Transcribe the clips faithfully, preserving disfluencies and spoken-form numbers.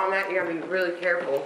on that, you gotta be really careful.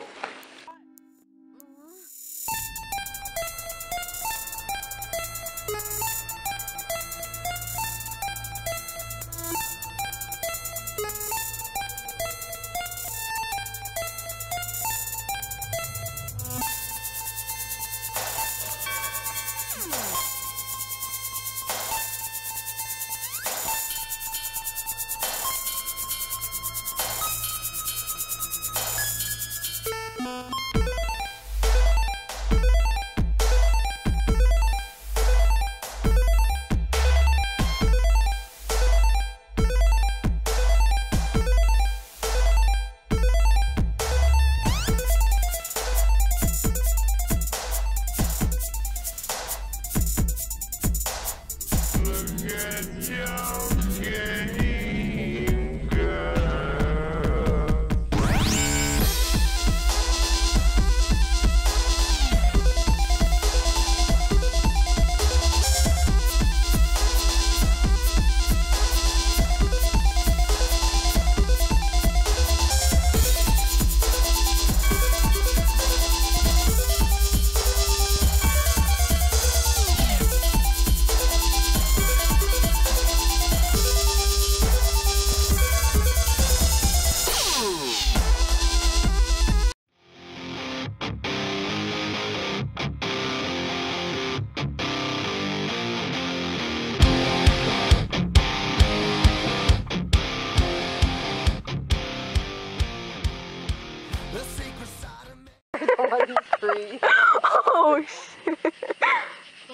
Oh shit.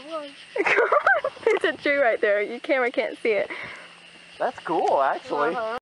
There's a tree right there. Your camera can't see it. That's cool, actually. Uh-huh.